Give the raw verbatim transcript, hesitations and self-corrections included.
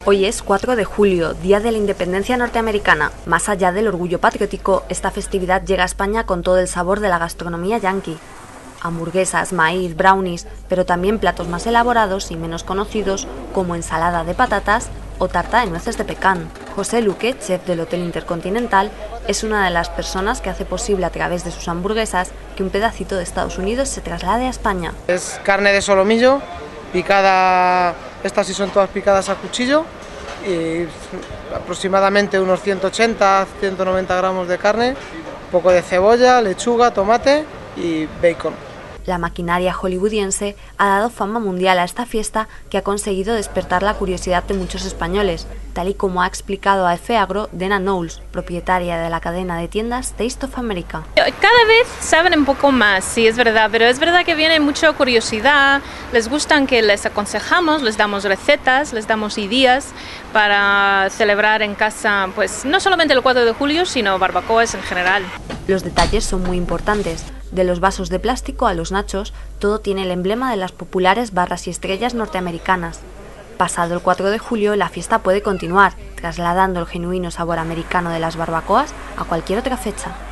Hoy es cuatro de julio, Día de la Independencia Norteamericana. Más allá del orgullo patriótico, esta festividad llega a España con todo el sabor de la gastronomía yanqui. Hamburguesas, maíz, brownies, pero también platos más elaborados y menos conocidos como ensalada de patatas o tarta de nueces de pecan. José Luque, chef del Hotel Intercontinental, es una de las personas que hace posible a través de sus hamburguesas que un pedacito de Estados Unidos se traslade a España. Es carne de solomillo, picada, estas sí son todas picadas a cuchillo, y aproximadamente unos ciento ochenta a ciento noventa gramos de carne, un poco de cebolla, lechuga, tomate y bacon. La maquinaria hollywoodiense ha dado fama mundial a esta fiesta que ha conseguido despertar la curiosidad de muchos españoles, tal y como ha explicado a Efe Agro Dena Knowles, propietaria de la cadena de tiendas Taste of America. Cada vez saben un poco más, sí, es verdad, pero es verdad que viene mucha curiosidad, les gustan que les aconsejamos, les damos recetas, les damos ideas para celebrar en casa, pues no solamente el cuatro de julio, sino barbacoas en general. Los detalles son muy importantes. De los vasos de plástico a los nachos, todo tiene el emblema de las populares barras y estrellas norteamericanas. Pasado el cuatro de julio, la fiesta puede continuar, trasladando el genuino sabor americano de las barbacoas a cualquier otra fecha.